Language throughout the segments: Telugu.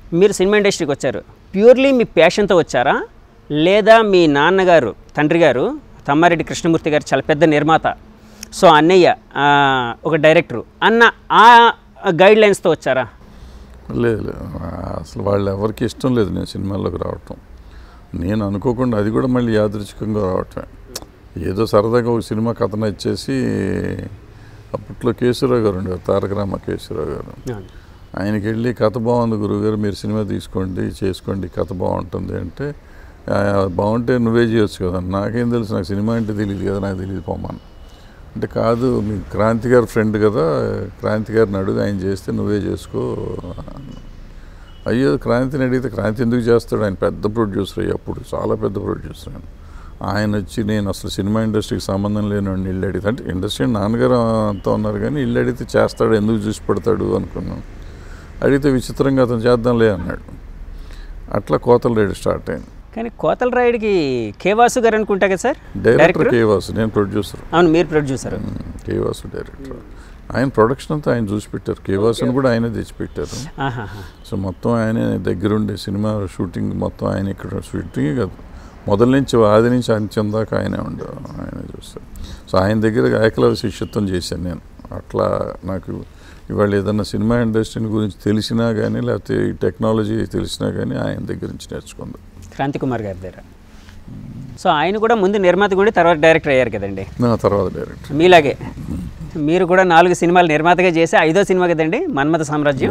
మీరు సినిమా ఇండస్ట్రీకి వచ్చారు ప్యూర్లీ మీ ప్యాషన్తో వచ్చారా, లేదా మీ నాన్నగారు తండ్రి గారు తమ్మారెడ్డి కృష్ణమూర్తి గారు చాలా పెద్ద నిర్మాత, సో అన్నయ్య ఒక డైరెక్టరు అన్న ఆ గైడ్ లైన్స్తో వచ్చారా? లేదు, అసలు వాళ్ళు ఎవరికి ఇష్టం లేదు నేను సినిమాల్లోకి రావటం. నేను అనుకోకుండా, అది కూడా మళ్ళీ యాదృచ్ఛికంగా రావటమే. ఏదో సరదాగా ఒక సినిమా కథన ఇచ్చేసి, అప్పట్లో కేశవరావు గారు ఉండేవారు, తారక రామ కేశవరావు గారు. ఆయనకి వెళ్ళి కథ బాగుంది గురువుగారు, మీరు సినిమా తీసుకోండి చేసుకోండి కథ బాగుంటుంది అంటే, బాగుంటే నువ్వే చేయొచ్చు కదా. నాకేం తెలుసు, నాకు సినిమా అంటే తెలియదు కదా, నాకు తెలియదు పోమాను అంటే, కాదు మీ క్రాంతి గారు ఫ్రెండ్ కదా, క్రాంతి గారిని అడుగు, ఆయన చేస్తే నువ్వే చేసుకో. అయ్యో క్రాంతిని అడిగితే క్రాంతి ఎందుకు చేస్తాడు, ఆయన పెద్ద ప్రొడ్యూసర్ అయ్యి, అప్పుడు చాలా పెద్ద ప్రొడ్యూసర్ ఆయన వచ్చి, నేను అసలు సినిమా ఇండస్ట్రీకి సంబంధం లేనివాడిని ఇల్లు అడిగితే, అంటే ఇండస్ట్రీ నాన్నగారు అంతా ఉన్నారు కానీ ఇల్లు అడిగితే చేస్తాడు, ఎందుకు చూసి పడతాడు అనుకున్నాను. అడిగితే విచిత్రంగా అతను చేద్దాంలే అన్నాడు. అట్లా కోతల రైడ్ స్టార్ట్ అయింది. కానీ కోతల రైడ్కి కేవాసు గారు అనుకుంటా కదా సార్? డైరెక్టర్ కేవాసు, నేను ప్రొడ్యూసర్. అవును, మీరు ప్రొడ్యూసర్. కేవాసు డైరెక్టర్. ఆయన ప్రొడక్షన్ అంతా ఆయన చూసి పెట్టారు, కేవాసుని కూడా ఆయనే తెచ్చిపెట్టారు. సో మొత్తం ఆయనే దగ్గరుండి సినిమా షూటింగ్ మొత్తం ఆయన, ఇక్కడ షూటింగే కాదు మొదల నుంచి ఆది నుంచి అంచెం దాకా ఆయనే ఉండేవారు, ఆయనే చూస్తారు. సో ఆయన దగ్గర ఏకలవ్య శిష్యత్వం చేశాను నేను. అట్లా నాకు ఇవాళ ఏదన్నా సినిమా ఇండస్ట్రీ గురించి తెలిసినా కానీ, లేకపోతే ఈ టెక్నాలజీ తెలిసినా కానీ ఆయన దగ్గర నుంచి నేర్చుకుంది. క్రాంతి కుమార్ గారి దగ్గర. సో ఆయన కూడా ముందు నిర్మాత కూడా తర్వాత డైరెక్టర్ అయ్యారు కదండి? తర్వాత డైరెక్టర్. మీలాగే మీరు కూడా 4 సినిమాలు నిర్మాతగా చేసి 5వ సినిమా కదండి మన్మథ సామ్రాజ్యం?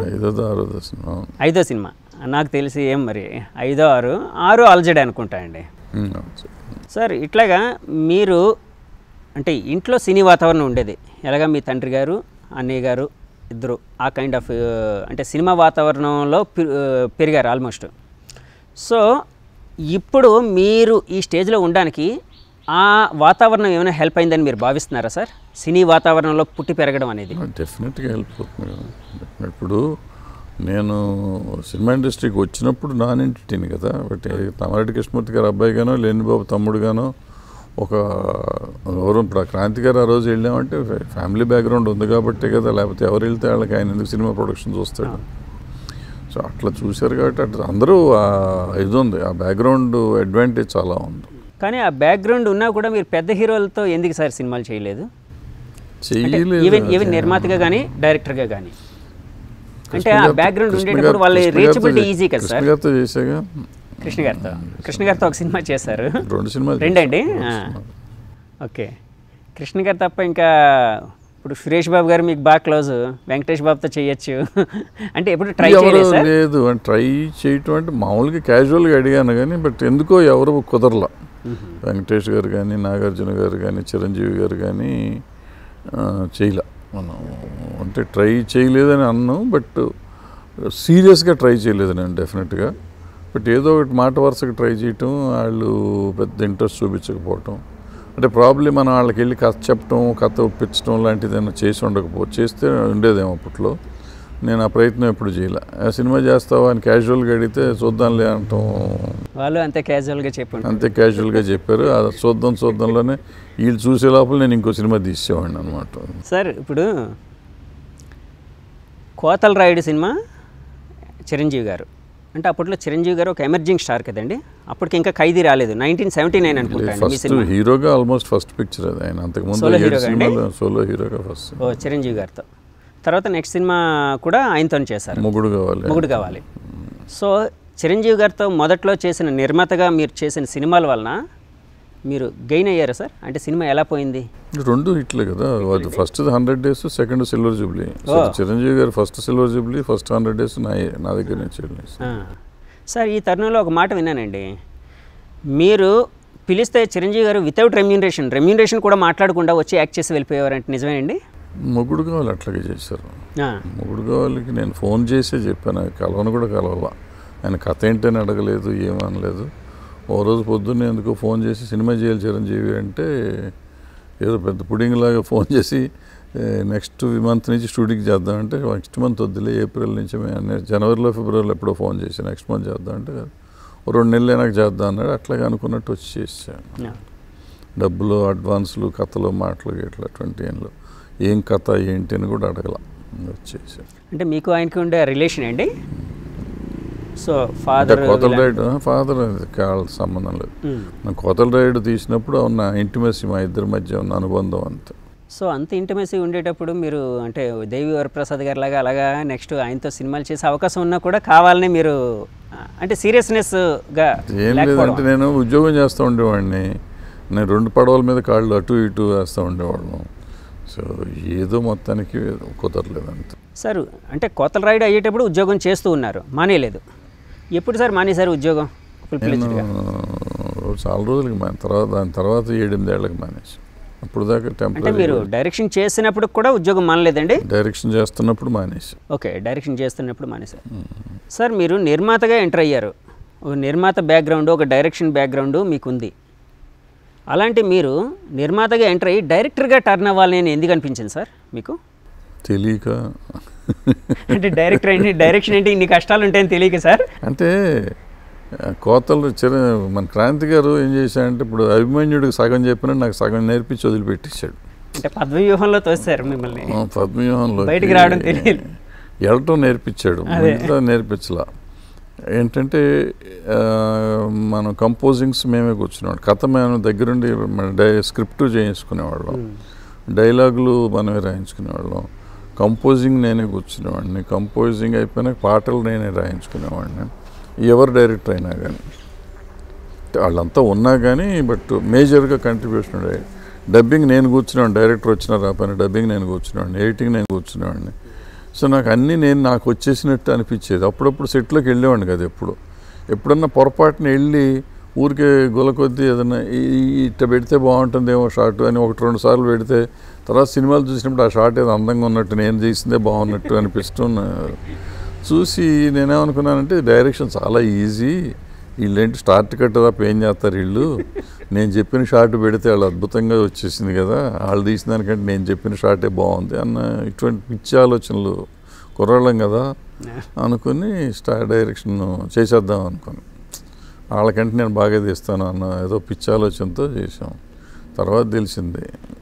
5వ సినిమా నాకు తెలిసి, ఏం మరి 5, 6 ఆల్జెడ్ అనుకుంటా అండి సార్. ఇట్లాగా మీరు అంటే ఇంట్లో సినీ వాతావరణం ఉండేది, ఎలాగా మీ తండ్రి గారు అన్నయ్య గారు ఇద్దరు ఆ కైండ్ ఆఫ్ అంటే సినిమా వాతావరణంలో పెరిగారు ఆల్మోస్ట్. సో ఇప్పుడు మీరు ఈ స్టేజ్లో ఉండడానికి ఆ వాతావరణం ఏమైనా హెల్ప్ అయిందని మీరు భావిస్తున్నారా సార్? సినీ వాతావరణంలో పుట్టి పెరగడం అనేది డెఫినెట్గా హెల్ప్ అవుతుంది కదా. ఇప్పుడు నేను సినిమా ఇండస్ట్రీకి వచ్చినప్పుడు నాన్ ఎంటిటీని కదా, బట్ తమ్మారెడ్డి కృష్ణమూర్తి గారు అబ్బాయిగానో లేనిబాబు తమ్ముడుగానో ఒక ఎవరు, ఇప్పుడు క్రాంతి గారు ఆ రోజు వెళ్ళామంటే ఫ్యామిలీ బ్యాక్గ్రౌండ్ ఉంది కాబట్టే కదా, లేకపోతే ఎవరు వెళ్తే వాళ్ళకి ఆయన ఎందుకు సినిమా ప్రొడక్షన్ చూస్తాడు. సో అట్లా చూశారు కాబట్టి అట్లా అందరూ ఇది ఉంది, ఆ బ్యాక్గ్రౌండ్ అడ్వాంటేజ్ చాలా ఉంది. కానీ ఆ బ్యాక్గ్రౌండ్ ఉన్నా కూడా మీరు పెద్ద హీరోలతో ఎందుకు సార్ సినిమాలు చేయలేదు? ఈవెన్ నిర్మాతగా కానీ డైరెక్టర్గా కానీ, అంటే ఆ బ్యాక్గ్రౌండ్ ఉండేటప్పుడు వాళ్ళ రీచబిలిటీ ఈజీ కదా సార్. కృష్ణ గారితో ఒక సినిమా చేశారు, 2 సినిమాలు. రెండండి? ఓకే. కృష్ణ గారు తప్ప ఇంకా ఇప్పుడు సురేష్ బాబు గారు మీకు బాగా క్లోజ్, వెంకటేష్ బాబుతో చేయొచ్చు అంటే ఎప్పుడు ట్రై చేయలేదు? లేదు, ట్రై చేయటం అంటే మామూలుగా క్యాజువల్గా అడిగాను కానీ, బట్ ఎందుకో ఎవరు కుదరలా. వెంకటేష్ గారు కానీ, నాగార్జున గారు కానీ, చిరంజీవి గారు కానీ చేయలే. మనం అంటే ట్రై చేయలేదని అన్నాం, బట్ సీరియస్గా ట్రై చేయలేదు నేను డెఫినెట్గా. బట్ ఏదో ఒకటి మాట వరుసగా ట్రై చేయటం, వాళ్ళు పెద్ద ఇంట్రెస్ట్ చూపించకపోవటం, అంటే ప్రాబ్లీ మనం వాళ్ళకి వెళ్ళి కథ చెప్పటం, కథ ఒప్పించడం లాంటిది ఏమైనా చేసి ఉండకపోవచ్చు. చేస్తే ఉండేదేమో అప్పట్లో. నేను ఆ ప్రయత్నం ఎప్పుడు చేయలే. ఆ సినిమా చేస్తావా అని క్యాజువల్గా అడిగితే చూద్దాంలే అంటాం, వాళ్ళు అంతే క్యాజువల్గా చెప్పారు. అంతే క్యాజువల్గా చెప్పారు. చూద్దాంలోనే వీళ్ళు చూసే లోపల నేను ఇంకో సినిమా తీసేవాడిని అనమాట. సార్ ఇప్పుడు కోతల రాయుడు సినిమా చిరంజీవి గారు అంటే, అప్పట్లో చిరంజీవి గారు ఒక ఎమర్జింగ్ స్టార్ కదండి, అప్పటికి ఇంకా ఖైదీ రాలేదు, 1979 అనుకుంటాను. హీరోగా ఆల్మోస్ట్ ఫస్ట్ పిక్చర్ అది ఆయన. అంతకుముందు సోలో హీరోగా ఫస్ట్ చిరంజీవి గారితో. తర్వాత నెక్స్ట్ సినిమా కూడా ఆయనతో చేశారు, మొగుడు కావాలి. సో చిరంజీవి గారితో మొదట్లో చేసిన నిర్మాతగా మీరు చేసిన సినిమాల వలన మీరు గెయిన్ అయ్యారా సార్? అంటే సినిమా ఎలా పోయింది? 2 హిట్లే కదా. First 100 days, second silver jubilee. Chiranjeevi garu first silver jubilee, first 100 days నా దగ్గర నుంచి. సార్ ఈ తరుణంలో ఒక మాట విన్నానండి, మీరు పిలిస్తే చిరంజీవి గారు వితౌట్ రెమ్యూనరేషన్ కూడా మాట్లాడకుండా వచ్చి యాక్ట్ చేసి వెళ్ళిపోయేవారంటే నిజమేనండి? మొగుడు కావాలి అట్లాగే చేశారు. మొగుడు కావాలికి నేను ఫోన్ చేసే చెప్పాను, కలవను కూడా కలవాల. ఆయన కథ ఏంటని అడగలేదు, ఏమనలేదు. ఓ రోజు పొద్దున్నే ఎందుకో ఫోన్ చేసి సినిమా చేయాలి చిరంజీవి అంటే, ఏదో పెద్ద పుడింగ్ లాగా ఫోన్ చేసి నెక్స్ట్ మంత్ నుంచి షూటింగ్ చేద్దామంటే, నెక్స్ట్ మంత్ వద్దులే ఏప్రిల్ నుంచి, జనవరిలో ఫిబ్రవరిలో ఎప్పుడో ఫోన్ చేసి నెక్స్ట్ మంత్ చేద్దామంటే 2 నెలలు నాకు చేద్దాం అన్నాడు. అట్లాగే అనుకున్నట్టు వచ్చి చేసాను. డబ్బులు, అడ్వాన్సులు, కథలు, మాటలు ఇట్లా 20 ఏం కథ ఏంటి అని కూడా అడగల వచ్చేసాను. అంటే మీకు ఆయనకి ఉండే రిలేషన్ అండి? సో ఫాదర్ కోతల రైడ్ ఫాదర్ కాళ్ళ సంబంధం లేదు. కోతల రైడ్ తీసినప్పుడు ఉన్న ఇంటిమసీ మా ఇద్దరి మధ్య ఉన్న అనుబంధం అంతే. సో అంత ఇంటిమసీ ఉండేటప్పుడు మీరు అంటే దేవి వరప్రసాద్ గారి లాగా అలాగా నెక్స్ట్ ఆయనతో సినిమాలు చేసే అవకాశం ఉన్నా కూడా కావాలని మీరు అంటే సీరియస్నెస్గా ఏం లేదంటే నేను ఉద్యోగం చేస్తూ ఉండేవాడిని. నేను 2 పడవల మీద కాళ్ళు అటు ఇటు వేస్తూ ఉండేవాళ్ళం. సో ఏదో మొత్తానికి కుదరలేదు అంతే. సార్ అంటే కోతల రైడ్ అయ్యేటప్పుడు ఉద్యోగం చేస్తూ ఉన్నారు, మానేయలేదు. ఎప్పుడు సార్ మానేశారు ఉద్యోగం? చాలా రోజులకి దాని తర్వాత 7-8 ఏళ్ళకి మానేసి. అప్పుడు దాకా అంటే మీరు డైరెక్షన్ చేసినప్పుడు కూడా ఉద్యోగం మానలేదండి? డైరెక్షన్ చేస్తున్నప్పుడు మానేసి. ఓకే, డైరెక్షన్ చేస్తున్నప్పుడు మానేశారు. సార్ మీరు నిర్మాతగా ఎంటర్ అయ్యారు. ఒక నిర్మాత బ్యాక్గ్రౌండ్, ఒక డైరెక్షన్ బ్యాక్గ్రౌండ్ మీకు ఉంది. అలాంటి మీరు నిర్మాతగా ఎంటర్ అయ్యి డైరెక్టర్గా టర్న్ అవ్వాలని నేను ఎందుకు అనిపించింది సార్ మీకు? తెలియక. అంటే డైరెక్టర్ ఏంటి, డైరెక్షన్ ఏంటి, ఇన్ని కష్టాలు ఉంటాయని తెలియక సార్? అంటే కోతలు మన క్రాంతి గారు ఏం చేశాడంటే ఇప్పుడు అభిమన్యుడికి సగం చెప్పినా నాకు సగం నేర్పించి వదిలిపెట్టేశాడు. అంటే పద్మవ్యూహంలో తోస్తారు మిమ్మల్ని. పద్మవ్యూహంలో బయటికి రావడం తెలియదు, వెళ్ళటం నేర్పించాడు, మిగతా నేర్పించలా. ఏంటంటే మనం కంపోజింగ్స్ మేమే కూర్చునేవాడు, కథ మేము దగ్గరుండి స్క్రిప్ట్ చేయించుకునేవాళ్ళం, డైలాగులు మనమే రాయించుకునేవాళ్ళం, కంపోజింగ్ నేనే కూర్చునేవాడిని, కంపోజింగ్ అయిపోయినాక పాటలు నేనే రాయించుకునేవాడిని. ఎవరు డైరెక్టర్ అయినా కానీ వాళ్ళంతా ఉన్నా కానీ బట్ మేజర్గా కంట్రిబ్యూషన్ ఉండే. డబ్బింగ్ నేను కూర్చునేవాడిని, డైరెక్టర్ వచ్చినా రాపైన డబ్బింగ్ నేను కూర్చునేవాడిని, ఎడిటింగ్ నేను కూర్చునేవాడిని. సో నాకు అన్నీ నాకు వచ్చేసినట్టు అనిపించేది. అప్పుడప్పుడు సెట్లోకి వెళ్ళేవాడిని కదా. ఎప్పుడన్నా పొరపాటున వెళ్ళి ఊరికే గుల కొద్దీ ఏదన్నా ఇట్ట పెడితే బాగుంటుందేమో షార్ట్ అని 1-2 సార్లు పెడితే తర్వాత సినిమాలు చూసినప్పుడు ఆ షార్ట్ ఏదో అందంగా ఉన్నట్టు, నేను చేసిందే బాగున్నట్టు అనిపిస్తూ చూసి నేనేమనుకున్నానంటే డైరెక్షన్ చాలా ఈజీ, వీళ్ళేంటి స్టార్ట్ కట్ తప్ప ఏం చేస్తారు వీళ్ళు, నేను చెప్పిన షార్ట్ పెడితే వాళ్ళు అద్భుతంగా వచ్చేసింది కదా, వాళ్ళు తీసిన దానికంటే నేను చెప్పిన షార్టే బాగుంది అన్న ఇటువంటి పిచ్చి ఆలోచనలు, కుర్రాళ్ళం కదా అనుకుని డైరెక్షన్ చేసేద్దాం అనుకుని వాళ్ళకంటే నేను బాగా తీస్తాను అన్న ఏదో పిచ్చి ఆలోచనతో చేసాం. తర్వాత తెలిసింది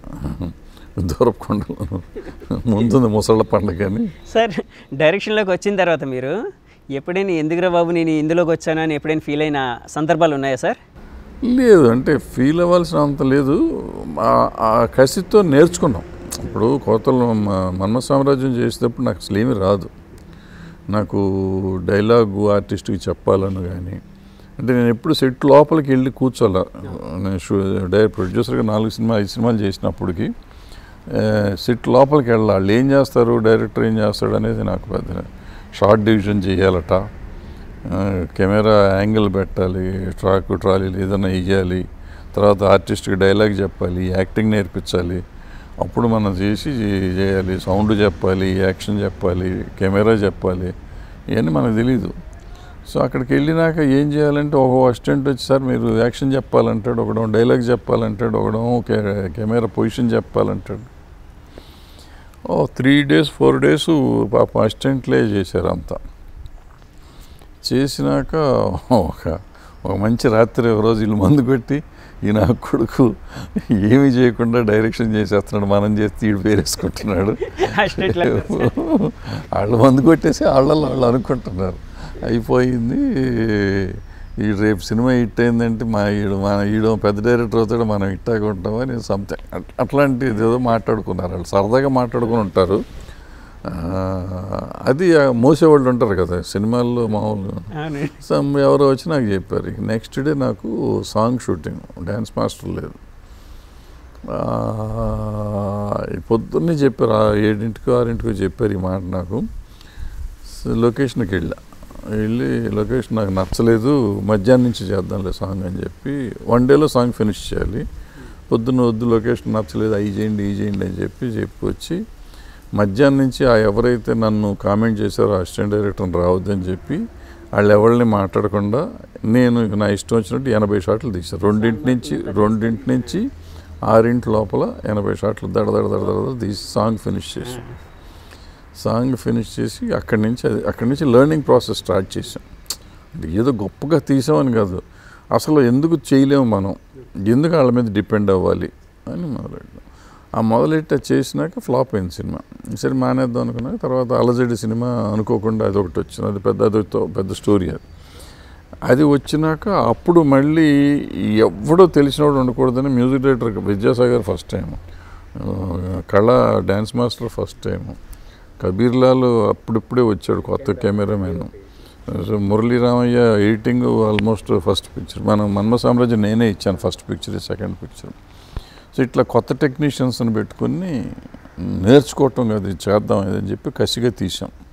దూరపుకొండలో ముందుంది ముసళ్ళ పండుగ అని. సార్ డైరెక్షన్లోకి వచ్చిన తర్వాత మీరు ఎప్పుడైనా ఎందుకురా బాబు నేను ఇందులోకి వచ్చానని ఎప్పుడైనా ఫీల్ అయిన సందర్భాలు ఉన్నాయా సార్? లేదు, అంటే ఫీల్ అవ్వాల్సిన అంత లేదు. ఆ కసితో నేర్చుకున్నాం. ఇప్పుడు కోతలు మన్మ సామ్రాజ్యం చేసేటప్పుడు నాకు అసలు ఏమీ రాదు. నాకు డైలాగు ఆర్టిస్ట్కి చెప్పాలని కానీ, అంటే నేను ఎప్పుడు సెట్ లోపలికి వెళ్ళి కూర్చోాల. నేను ప్రొడ్యూసర్గా 4-5 సినిమాలు చేసినప్పటికీ సెట్ లోపలికి వెళ్ళాలి. వాళ్ళు ఏం చేస్తారు, డైరెక్టర్ ఏం చేస్తాడు అనేది నాకు పెద్ద. షార్ట్ డివిజన్ చేయాలట, కెమెరా యాంగిల్ పెట్టాలి, ట్రాలీలు ఏదైనా వేయాలి, తర్వాత ఆర్టిస్ట్కి డైలాగ్ చెప్పాలి, యాక్టింగ్ నేర్పించాలి, అప్పుడు మనం చేయాలి, సౌండ్ చెప్పాలి, యాక్షన్ చెప్పాలి, కెమెరా చెప్పాలి, ఇవన్నీ మనకు తెలీదు. సో అక్కడికి వెళ్ళినాక ఏం చేయాలంటే ఒక అసిస్టెంట్ వచ్చి సార్ మీరు యాక్షన్ చెప్పాలంటాడు, ఒకడో డైలాగ్ చెప్పాలంటాడు, ఒకడో కెమెరా పొజిషన్ చెప్పాలంటాడు. 3 days 4 days పాపం అసిస్టెంట్లే చేశారు అంతా. చేసినాక ఒక మంచి రాత్రి ఒక రోజు వీళ్ళు మందు కొట్టి ఈ నా కొడుకు ఏమీ చేయకుండా డైరెక్షన్ చేసేస్తున్నాడు, మనం చేస్తే వీడు పేరేసుకుంటున్నాడు, వాళ్ళు మందు కొట్టేసి వాళ్ళు అనుకుంటున్నారు. అయిపోయింది, ఈ రేపు సినిమా హిట్ అయిందంటే ఈడో పెద్ద డైరెక్టర్ అవుతాడు, మనం హిట్టాగా ఉంటామని సంథింగ్ అట్లాంటిది ఏదో మాట్లాడుకున్నారు. వాళ్ళు సరదాగా మాట్లాడుకుని ఉంటారు. అది మోసేవాళ్ళు ఉంటారు కదా సినిమాల్లో మామూలుగా. ఎవరో వచ్చి నాకు చెప్పారు. నెక్స్ట్ డే నాకు సాంగ్ షూటింగ్, డ్యాన్స్ మాస్టర్ లేదు. పొద్దున్నే చెప్పారు, 7-6 చెప్పారు ఈ మాట నాకు. లొకేషన్కి వెళ్ళి లొకేషన్ నాకు నచ్చలేదు, మధ్యాహ్నం నుంచి చేద్దాంలే సాంగ్ అని చెప్పి 1 dayలో సాంగ్ ఫినిష్ చేయాలి. పొద్దున్న వద్దు లొకేషన్ నచ్చలేదు, అవి చేయండి అని చెప్పి వచ్చి మధ్యాహ్నం నుంచి ఎవరైతే నన్ను కామెంట్ చేశారో అసిస్టెంట్ డైరెక్టర్ని రావద్దని చెప్పి వాళ్ళు ఎవరిని మాట్లాడకుండా నేను నా ఇష్టం వచ్చినట్టు 80 షాట్లు తీశాను. 2 నుంచి 6 లోపల 80 షాట్లు దడ తీసి సాంగ్ ఫినిష్ చేసి అక్కడి నుంచి లెర్నింగ్ ప్రాసెస్ స్టార్ట్ చేసాం. అంటే ఏదో గొప్పగా తీసామని కాదు, అసలు ఎందుకు చేయలేము మనం, ఎందుకు వాళ్ళ మీద డిపెండ్ అవ్వాలి అని మొదలెట్టాం. ఆ మొదలెట్ట చేసినాక ఫ్లాప్ అయింది సినిమా. సరే మానేద్దాం అనుకున్నాక తర్వాత అలజడి సినిమా అనుకోకుండా అది ఒకటి వచ్చింది. అది పెద్ద స్టోరీ అది. అది వచ్చినాక అప్పుడు మళ్ళీ ఎవడో తెలిసినవాడు ఉండకూడదని music director Vidyasagar first time, Kala dance master first time, Kabir Lal అప్పుడిప్పుడే వచ్చాడు కొత్త cameraman, so Murali Ramaiah editing almost first picture, మనం మన్మ సామ్రాజ్యం నేనే ఇచ్చాను first picture, second picture. So ఇట్లా కొత్త టెక్నీషియన్స్ని పెట్టుకుని నేర్చుకోవటం కదా, ఇది చేద్దాం అని చెప్పి కసిగా తీసాం.